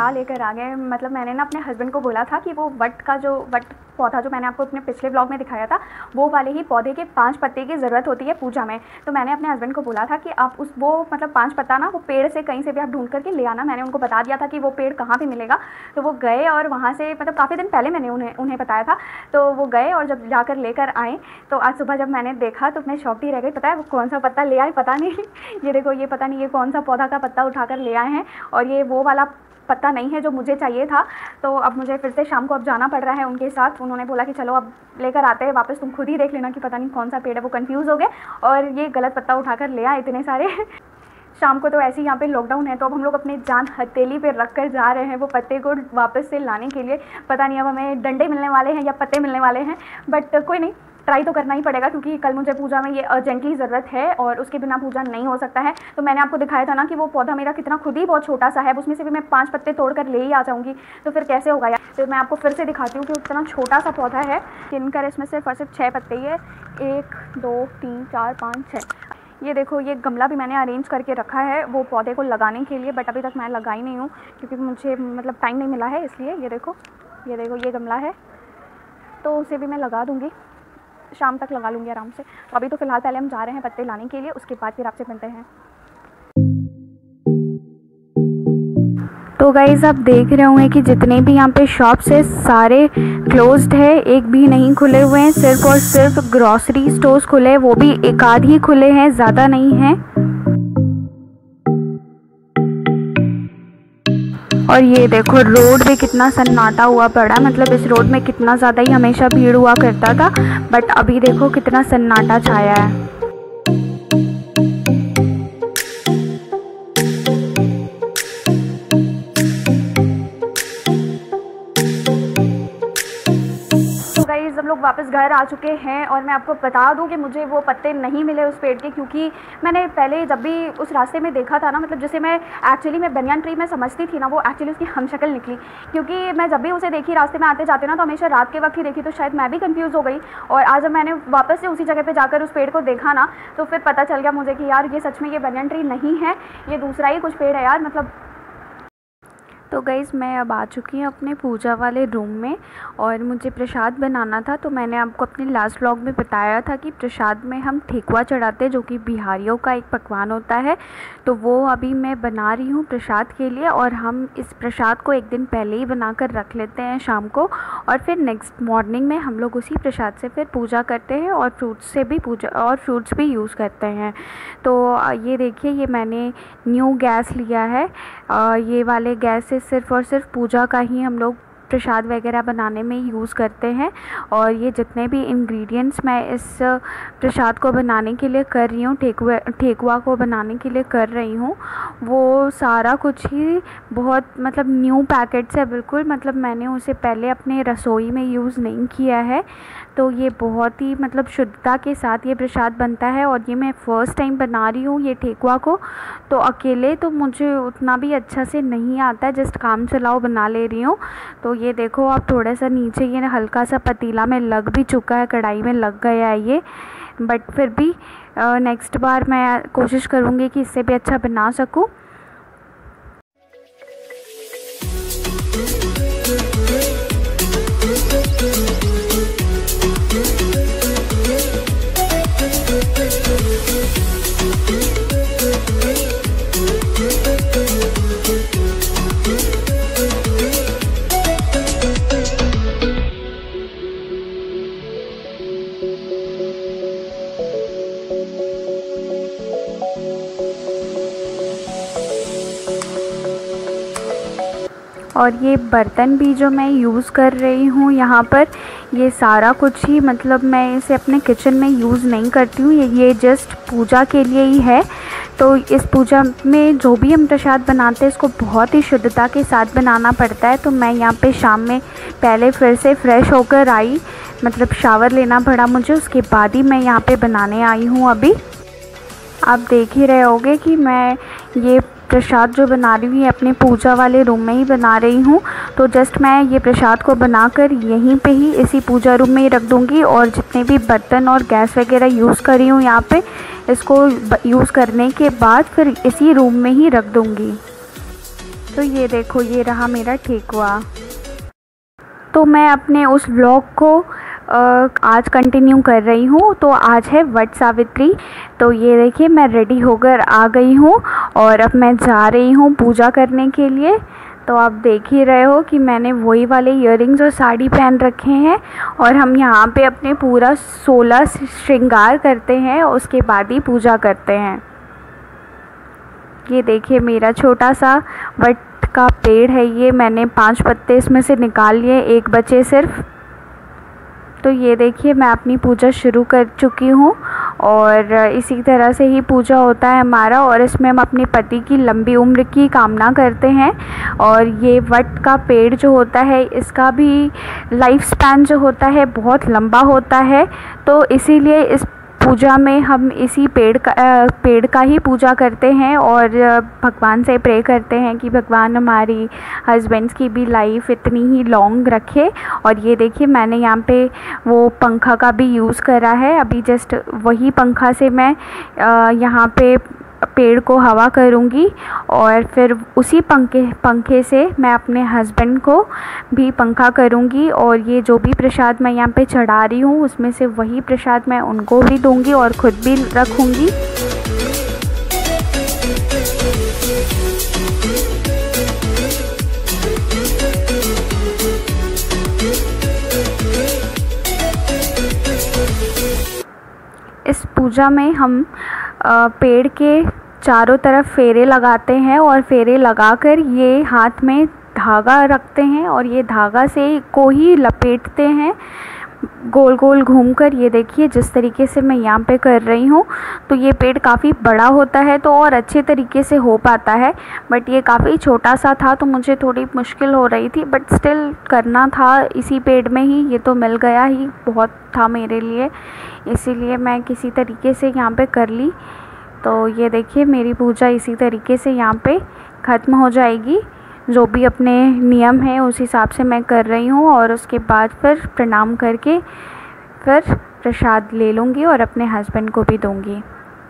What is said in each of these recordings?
दवा लेकर आ गए। मतलब मैंने ना अपने हस्बैंड को बोला था कि वो वट पौधा जो मैंने आपको अपने पिछले ब्लॉग में दिखाया था, वो वाले ही पौधे के 5 पत्ते की ज़रूरत होती है पूजा में। तो मैंने अपने हस्बैंड को बोला था कि आप वो 5 पत्ता ना वो पेड़ से कहीं से भी आप ढूंढ करके ले आना। मैंने उनको बता दिया था कि वो पेड़ कहाँ पे मिलेगा। तो वो गए और वहाँ से काफ़ी दिन पहले मैंने उन्हें बताया था। तो वो गए और जब जाकर लेकर आए तो आज सुबह जब मैंने देखा तो मैं शॉक्ड ही रह गई। पता है वो कौन सा पत्ता ले आए, पता नहीं ये देखो, ये पता नहीं ये कौन सा पौधा का पत्ता उठाकर ले आए हैं, और ये वो वाला पत्ता नहीं है जो मुझे चाहिए था। तो अब मुझे फिर से शाम को अब जाना पड़ रहा है उनके साथ। उन्होंने बोला कि चलो अब लेकर आते हैं वापस, तुम खुद ही देख लेना कि पता नहीं कौन सा पेड़ है। वो कंफ्यूज हो गए और ये गलत पत्ता उठाकर ले आए इतने सारे। शाम को तो ऐसे ही यहाँ पे लॉकडाउन है, तो अब हम लोग अपने जान हथेली पे रख कर जा रहे हैं वो पत्ते को वापस से लाने के लिए। पता नहीं अब हमें डंडे मिलने वाले हैं या पत्ते मिलने वाले हैं, बट कोई नहीं, ट्राई तो करना ही पड़ेगा क्योंकि कल मुझे पूजा में ये अर्जेंटली ज़रूरत है और उसके बिना पूजा नहीं हो सकता है। तो मैंने आपको दिखाया था ना कि वो पौधा मेरा कितना खुद ही बहुत छोटा सा है, उसमें से भी मैं 5 पत्ते तोड़ कर ले ही आ जाऊँगी, तो फिर कैसे होगा यार। तो मैं आपको फिर से दिखाती हूँ कि कितना छोटा सा पौधा है। गिनकर इसमें सिर्फ 6 पत्ते ही है, 1 2 3 4 5 6। ये देखो, ये गमला भी मैंने अरेंज करके रखा है वो पौधे को लगाने के लिए, बट अभी तक मैं लगाई नहीं हूँ क्योंकि मुझे टाइम नहीं मिला है, इसलिए। ये देखो ये गमला है, तो उसे भी मैं लगा दूँगी, शाम तक लगा लूँगी आराम से। तो अभी तो फ़िलहाल पहले हम जा रहे हैं पत्ते लाने के लिए, उसके बाद फिर आपसे मिलते हैं। तो गाइज़ आप देख रहे होंगे कि जितने भी यहाँ पे शॉप्स है सारे क्लोज्ड है, एक भी नहीं खुले हुए हैं। सिर्फ और सिर्फ ग्रॉसरी स्टोर्स खुले हैं, वो भी एक आध ही खुले हैं, ज़्यादा नहीं हैं। और ये देखो रोड भी कितना सन्नाटा हुआ पड़ा, मतलब इस रोड में कितना ज़्यादा ही हमेशा भीड़ हुआ करता था, बट अभी देखो कितना सन्नाटा छाया है। हम लोग वापस घर आ चुके हैं और मैं आपको बता दूं कि मुझे वो पत्ते नहीं मिले उस पेड़ के, क्योंकि मैंने पहले जब भी उस रास्ते में देखा था ना, मतलब जैसे मैं बनियान ट्री में समझती थी ना, वो एक्चुअली उसकी हमशक्ल निकली। क्योंकि मैं जब भी उसे देखी रास्ते में आते जाते ना, तो हमेशा रात के वक्त ही देखी, तो शायद मैं भी कंफ्यूज हो गई। और आज जब मैंने वापस से उसी जगह पर जाकर उस पेड़ को देखा ना, तो फिर पता चल गया मुझे कि यार ये सच में ये बनियान ट्री नहीं है, ये दूसरा ही कुछ पेड़ है यार। मतलब तो गाइज़ मैं अब आ चुकी हूँ अपने पूजा वाले रूम में और मुझे प्रसाद बनाना था। तो मैंने आपको अपने लास्ट व्लॉग में बताया था कि प्रसाद में हम ठेकुआ चढ़ाते हैं, जो कि बिहारियों का एक पकवान होता है। तो वो अभी मैं बना रही हूँ प्रसाद के लिए, और हम इस प्रसाद को एक दिन पहले ही बना कर रख लेते हैं शाम को, और फिर नेक्स्ट मॉर्निंग में हम लोग उसी प्रसाद से फिर पूजा करते हैं और फ्रूट्स भी यूज़ करते हैं। तो ये देखिए, ये मैंने न्यू गैस लिया है। ये वाले गैस से सिर्फ़ और सिर्फ पूजा का ही हम लोग प्रसाद वगैरह बनाने में यूज़ करते हैं। और ये जितने भी इंग्रेडिएंट्स मैं इस प्रसाद को बनाने के लिए कर रही हूँ, ठेकुआ को बनाने के लिए कर रही हूँ, वो सारा कुछ ही बहुत न्यू पैकेट्स है बिल्कुल। मैंने उसे पहले अपने रसोई में यूज़ नहीं किया है, तो ये बहुत ही शुद्धता के साथ ये प्रसाद बनता है। और ये मैं फ़र्स्ट टाइम बना रही हूँ ये ठेकुआ को, तो अकेले तो मुझे उतना भी अच्छा से नहीं आता है, जस्ट काम चलाओ बना ले रही हूँ। तो ये देखो आप, थोड़ा सा नीचे ये हल्का सा पतीला में लग भी चुका है, कढ़ाई में लग गया है ये, बट फिर भी नेक्स्ट बार मैं कोशिश करूँगी कि इससे भी अच्छा बना सकूँ। और ये बर्तन भी जो मैं यूज़ कर रही हूँ यहाँ पर, ये सारा कुछ ही मैं इसे अपने किचन में यूज़ नहीं करती हूँ, ये जस्ट पूजा के लिए ही है। तो इस पूजा में जो भी हम प्रसाद बनाते हैं इसको बहुत ही शुद्धता के साथ बनाना पड़ता है। तो मैं यहाँ पे शाम में पहले फिर से फ़्रेश होकर आई, शावर लेना पड़ा मुझे, उसके बाद ही मैं यहाँ पे बनाने आई हूँ। अभी आप देख ही रहे होगे कि मैं ये प्रसाद जो बना रही हूँ ये अपने पूजा वाले रूम में ही बना रही हूँ। तो जस्ट मैं ये प्रसाद को बनाकर यहीं पे ही इसी पूजा रूम में ही रख दूँगी, और जितने भी बर्तन और गैस वगैरह यूज़ कर रही हूँ यहाँ पे, इसको यूज़ करने के बाद फिर इसी रूम में ही रख दूँगी। तो ये देखो, ये रहा मेरा ठेकुआ। तो मैं अपने उस व्लॉग को आज कंटिन्यू कर रही हूँ। तो आज है वट सावित्री। तो ये देखिए, मैं रेडी होकर आ गई हूँ और अब मैं जा रही हूँ पूजा करने के लिए। तो आप देख ही रहे हो कि मैंने वही वाले इयररिंग्स और साड़ी पहन रखे हैं और हम यहाँ पे अपने पूरा 16 श्रृंगार करते हैं, उसके बाद ही पूजा करते हैं। ये देखिए, मेरा छोटा सा वट का पेड़ है। ये मैंने 5 पत्ते इसमें से निकाल लिए, 1 बचे सिर्फ। तो ये देखिए, मैं अपनी पूजा शुरू कर चुकी हूँ और इसी तरह से ही पूजा होता है हमारा। और इसमें हम अपने पति की लंबी उम्र की कामना करते हैं। और ये वट का पेड़ जो होता है, इसका भी लाइफ स्पैन जो होता है बहुत लंबा होता है। तो इसीलिए इस पूजा में हम इसी पेड़ का ही पूजा करते हैं और भगवान से प्रे करते हैं कि भगवान हमारी हस्बैंड्स की भी लाइफ इतनी ही लॉन्ग रखे। और ये देखिए, मैंने यहाँ पे वो पंखा का भी यूज़ करा है। अभी जस्ट वही पंखा से मैं यहाँ पे पेड़ को हवा करूँगी और फिर उसी पंखे से मैं अपने हस्बैंड को भी पंखा करूँगी। और ये जो भी प्रसाद मैं यहाँ पे चढ़ा रही हूँ, उसमें से वही प्रसाद मैं उनको भी दूँगी और ख़ुद भी रखूँगी। इस पूजा में हम पेड़ के चारों तरफ फेरे लगाते हैं और फेरे लगाकर ये हाथ में धागा रखते हैं और ये धागा से को ही लपेटते हैं गोल गोल घूमकर। ये देखिए, जिस तरीके से मैं यहाँ पे कर रही हूँ। तो ये पेड़ काफ़ी बड़ा होता है तो और अच्छे तरीके से हो पाता है, बट ये काफ़ी छोटा सा था तो मुझे थोड़ी मुश्किल हो रही थी, बट स्टिल करना था इसी पेड़ में ही। ये तो मिल गया ही, बहुत था मेरे लिए, इसीलिए मैं किसी तरीके से यहाँ पे कर ली। तो ये देखिए, मेरी पूजा इसी तरीके से यहाँ पे ख़त्म हो जाएगी। जो भी अपने नियम है उस हिसाब से मैं कर रही हूँ और उसके बाद फिर प्रणाम करके फिर प्रसाद ले लूँगी और अपने हस्बैंड को भी दूँगी।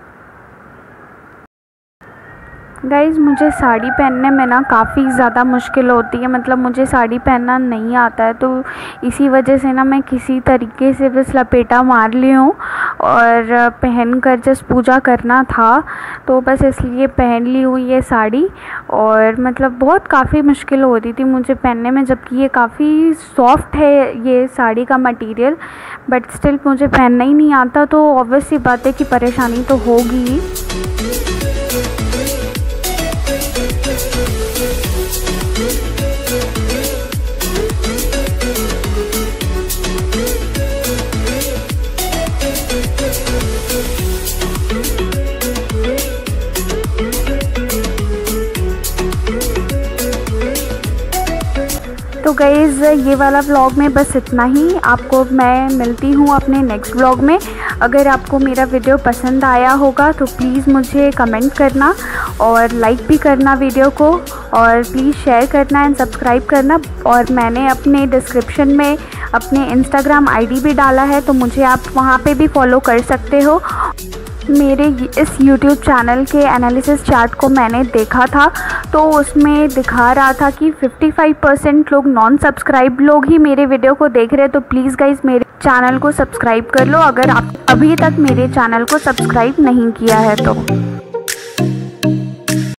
गाइज़, मुझे साड़ी पहनने में ना काफ़ी ज़्यादा मुश्किल होती है, मतलब मुझे साड़ी पहनना नहीं आता है। तो इसी वजह से ना मैं किसी तरीके से बस लपेटा मार ली हूँ और पहन कर जस्ट पूजा करना था तो बस इसलिए पहन ली हूँ ये साड़ी। और मतलब बहुत काफ़ी मुश्किल हो रही थी मुझे पहनने में, जबकि ये काफ़ी सॉफ्ट है ये साड़ी का मटेरियल, बट स्टिल मुझे पहनना ही नहीं आता। तो ऑब्वियस सी बात है कि परेशानी तो होगी ही। तो गाइज़, ये वाला व्लॉग में बस इतना ही। आपको मैं मिलती हूँ अपने नेक्स्ट व्लॉग में। अगर आपको मेरा वीडियो पसंद आया होगा तो प्लीज़ मुझे कमेंट करना और लाइक भी करना वीडियो को, और प्लीज़ शेयर करना एंड सब्सक्राइब करना। और मैंने अपने डिस्क्रिप्शन में अपने इंस्टाग्राम आईडी भी डाला है, तो मुझे आप वहाँ पे भी फॉलो कर सकते हो। मेरे इस YouTube चैनल के एनालिसिस चार्ट को मैंने देखा था तो उसमें दिखा रहा था कि 55% लोग नॉन सब्सक्राइब लोग ही मेरे वीडियो को देख रहे हैं। तो प्लीज़ गाइज़, मेरे चैनल को सब्सक्राइब कर लो अगर आप अभी तक मेरे चैनल को सब्सक्राइब नहीं किया है तो।